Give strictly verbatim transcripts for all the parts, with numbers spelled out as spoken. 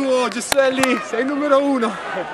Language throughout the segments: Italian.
tuo, Gesselli, sei il numero uno.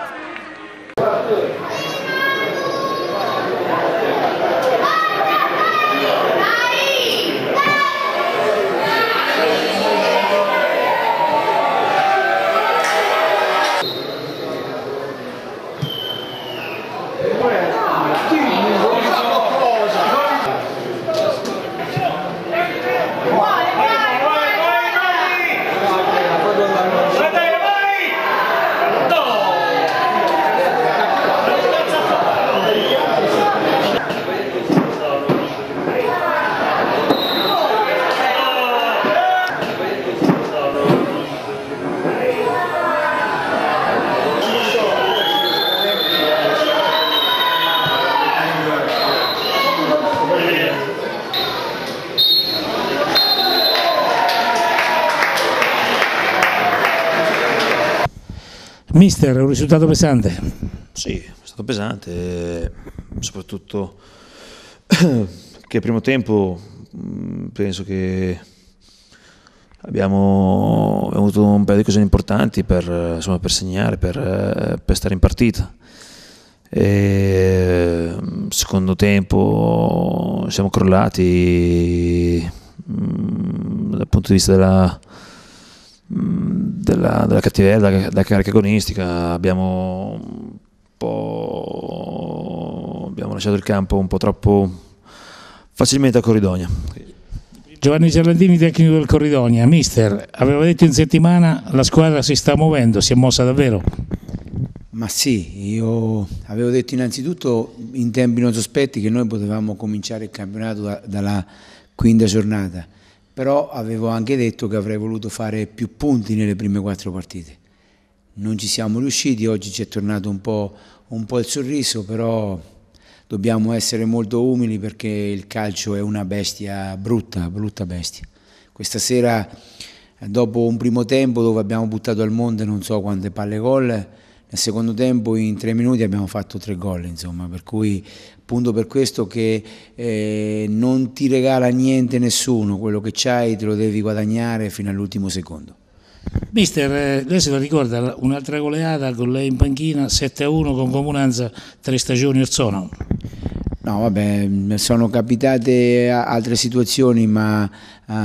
Mister, è un risultato pesante? Sì, è stato pesante, soprattutto che al primo tempo penso che abbiamo, abbiamo avuto un paio di occasioni importanti per, insomma, per segnare, per, per stare in partita. E, secondo tempo siamo crollati mh, dal punto di vista della Della, della cattiveria, della, della carica agonistica. Abbiamo un po' abbiamo lasciato il campo un po' troppo facilmente a Corridonia. Giovanni Gerlandini, tecnico del Corridonia. Mister, aveva detto in settimana la squadra si sta muovendo, si è mossa davvero? Ma sì, io avevo detto innanzitutto in tempi non sospetti che noi potevamo cominciare il campionato da, dalla quinta giornata, però avevo anche detto che avrei voluto fare più punti nelle prime quattro partite. Non ci siamo riusciti, oggi ci è tornato un po', un po' il sorriso, però dobbiamo essere molto umili perché il calcio è una bestia brutta, brutta bestia. Questa sera, dopo un primo tempo dove abbiamo buttato al monte non so quante palle gol, nel secondo tempo in tre minuti abbiamo fatto tre gol, insomma, per cui appunto per questo che eh, non ti regala niente nessuno, quello che c'hai te lo devi guadagnare fino all'ultimo secondo. Mister, eh, lei se la ricorda un'altra goleata con lei in panchina, sette a uno con Comunanza, tre stagioni or sono? No, vabbè, sono capitate altre situazioni, ma uh,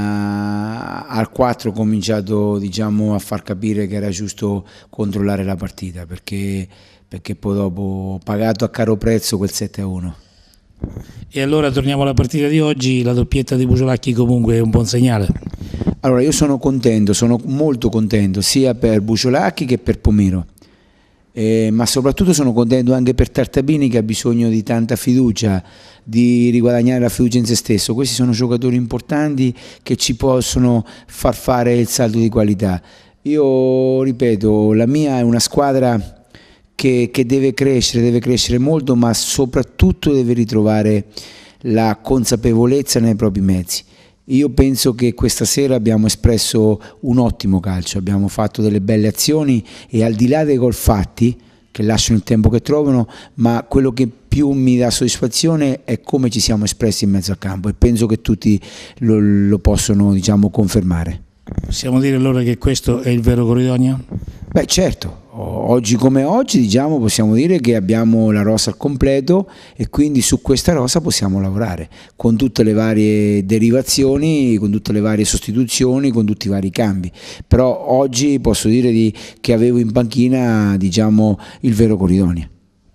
al quattro ho cominciato, diciamo, a far capire che era giusto controllare la partita, perché, perché poi dopo ho pagato a caro prezzo quel sette a uno. E allora torniamo alla partita di oggi, la doppietta di Buciolacchi comunque è un buon segnale? Allora io sono contento, sono molto contento sia per Buciolacchi che per Pomiro. Eh, ma soprattutto sono contento anche per Tartabini che ha bisogno di tanta fiducia, di riguadagnare la fiducia in se stesso. Questi sono giocatori importanti che ci possono far fare il salto di qualità. Io ripeto, la mia è una squadra che, che deve crescere, deve crescere molto, ma soprattutto deve ritrovare la consapevolezza nei propri mezzi. Io penso che questa sera abbiamo espresso un ottimo calcio, abbiamo fatto delle belle azioni e al di là dei gol fatti, che lasciano il tempo che trovano, ma quello che più mi dà soddisfazione è come ci siamo espressi in mezzo al campo e penso che tutti lo, lo possono, diciamo, confermare. Possiamo dire allora che questo è il vero Corridonia? Beh certo, oggi come oggi diciamo, possiamo dire che abbiamo la rosa al completo e quindi su questa rosa possiamo lavorare con tutte le varie derivazioni, con tutte le varie sostituzioni, con tutti i vari cambi. Però oggi posso dire di, che avevo in panchina, diciamo, il vero Corridonia.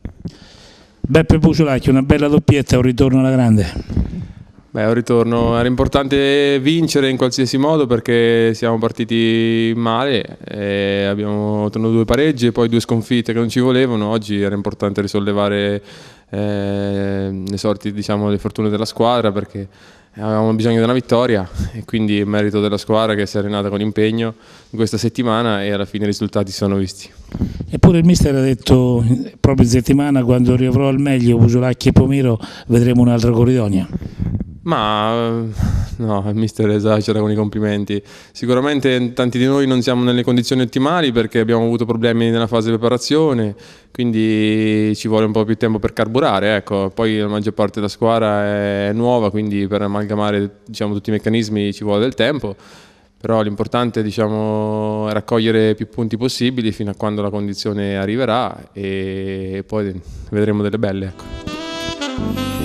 Beppe Buciolacchi, una bella doppietta, un ritorno alla grande. Beh, un ritorno, era importante vincere in qualsiasi modo perché siamo partiti male, e abbiamo ottenuto due pareggi e poi due sconfitte che non ci volevano. Oggi era importante risollevare eh, le sorti, diciamo, le fortune della squadra perché avevamo bisogno di una vittoria e quindi è merito della squadra che si è allenata con impegno in questa settimana e alla fine i risultati si sono visti. Eppure il mister ha detto proprio in settimana, quando riavrò al meglio Buciolacchi e Pomiro vedremo un'altra Corridonia. Ma no, il mister esagera con i complimenti. Sicuramente tanti di noi non siamo nelle condizioni ottimali perché abbiamo avuto problemi nella fase di preparazione, quindi ci vuole un po' più tempo per carburare, ecco. Poi la maggior parte della squadra è nuova, quindi per amalgamare, diciamo, tutti i meccanismi ci vuole del tempo. però l'importante, diciamo, è raccogliere più punti possibili fino a quando la condizione arriverà, e poi vedremo delle belle, ecco.